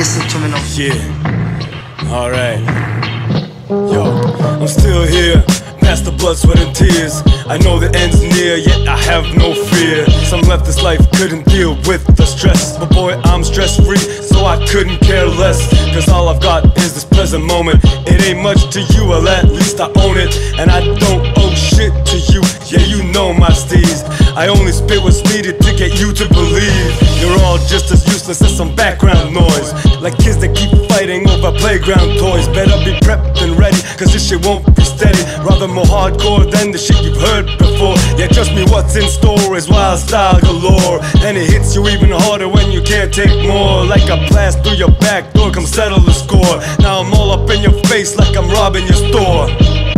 listen to me now. Yeah, alright. Yo, I'm still here, past the blood, sweat and tears. I know the end's near, yet I have no fear. Some left this life couldn't deal with the stress, but boy, I'm stress-free, so I couldn't care less. Cause all I've got is this present moment. It ain't much to you, well at least I own it. And I don't owe shit to you, yeah you know my steez. I only spit what's needed to get you to believe. You're all just as useless as some background noise, like kids that keep fighting over playground toys. Better be prepped and ready, cause this shit won't be steady. Rather more hardcore than the shit you've heard before. Yeah, trust me, what's in store is wild style galore. And it hits you even harder when you can't take more. Like a blast through your back door, come settle the score. Now I'm all up in your face like I'm robbing your store.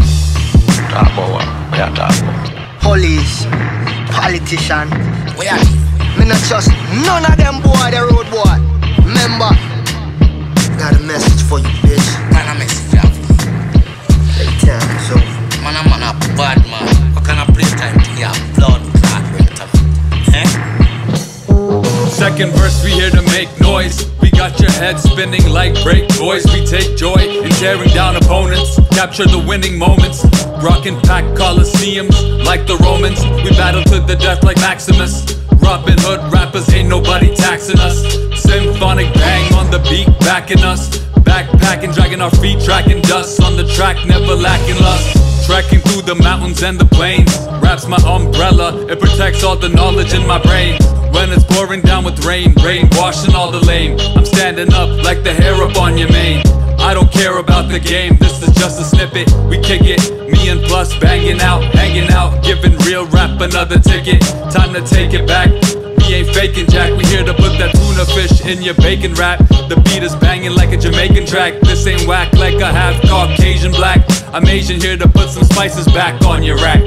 Police, politician, me not trust none of them boy, the road boy. Remember, got a message for you, bitch. Kind of message for you. Hey, tell me so. Man, a bad man. What kind of playtime to hear blood clot right up? Second verse, we here to make noise. We got your head spinning like break toys. We take joy in tearing down opponents, capture the winning moments. Rockin' packed coliseums like the Romans. We battle to the death like Maximus. Robin Hood rappers, ain't nobody taxing us. Symphonik Bang on the beat, backing us. Backpacking, dragging our feet, tracking dust on the track, never lacking lust. Trekking through the mountains and the plains. Rap's my umbrella, it protects all the knowledge in my brain. When it's pouring down with rain washing all the lame. I'm standing up like the hair up on your mane. I don't care about the game, this is just a snippet. We kick it, me and Plus banging out, hanging out, giving real rap another ticket. Time to take it back. We ain't faking Jack, we here to put that tuna fish in your bacon wrap. The beat is banging like a Jamaican track. This ain't whack like a half Caucasian black. I'm Asian, here to put some spices back on your rack.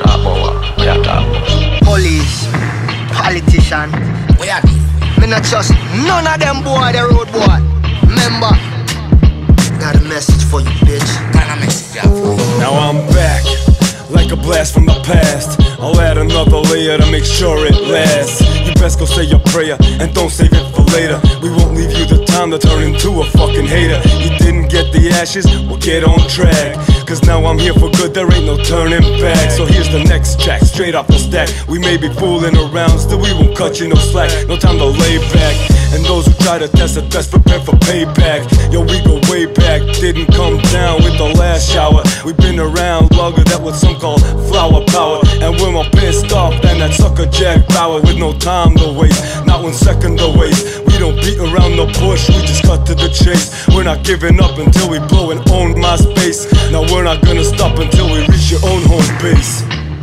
Police, politician, me not trust none of them boy, the road boy. Remember, got a message for you, bitch. Kind of message for you. Now I'm back, like a blast from the past. I'll add another layer to make sure it lasts. You best go say your prayer and don't save it for later. We won't leave you the time to turn into a fucking hater. You didn't get the ashes, well get on track. Cause now I'm here for good, there ain't no turning back. So here's the next track, straight off the stack. We may be fooling around, still we won't cut you no slack. No time to lay back. And those who try to test the test, prepare for payback. Yo, we go way back, didn't come down with the last shower. We've been around longer, that what some call flower power. And we're more pissed off than that sucker Jack Bauer. With no time to waste, not 1 second to waste. We don't beat around the bush, we just cut to the chase. We're not giving up until we blow and own my space. Now we're not gonna stop until we reach your own home base.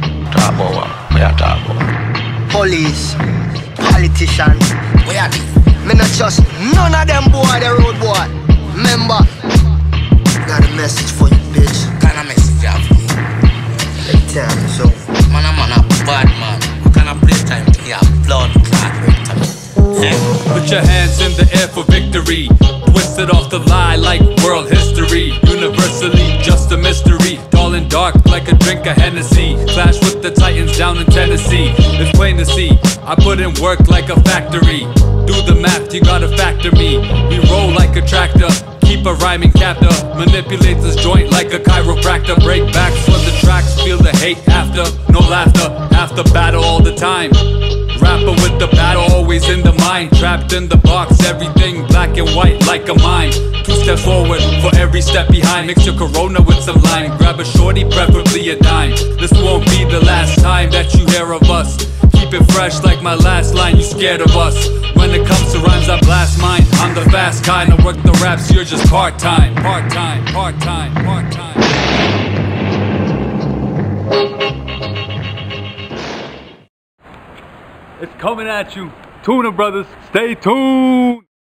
Police, politician, me not trust none of them boy, the road boy. Remember, got a message for you, bitch. Kind of message for you. Hey, tell me so. Man, a bad man. What kind of playtime to hear blood clot right up? Put your hands in the air for victory. Twisted off the lie like world history. Universally just a mystery. Tall and dark like a drink of Hennessy. Clash with the Titans down in Tennessee. It's plain to see, I put in work like a factory. Do the math, you gotta factor me. We roll like a tractor, keep a rhyming captor. Manipulate this joint like a chiropractor. Break backs for the tracks, feel the hate after. No laughter, half the battle all the time. Rapper with the battle always in the mind. Trapped in the box, everything black and white like a mime. 2 steps forward for every step behind. Mix your Corona with some lime. Grab a shorty, preferably a dime. This won't be the last time that you hear of us. Keep it fresh like my last line, you scared of us. When it comes to rhymes, I blast mine. I'm the fast kind, I work the raps, you're just part-time. Part-time, part-time, part-time. It's coming at you. Tuna Brothers, stay tuned.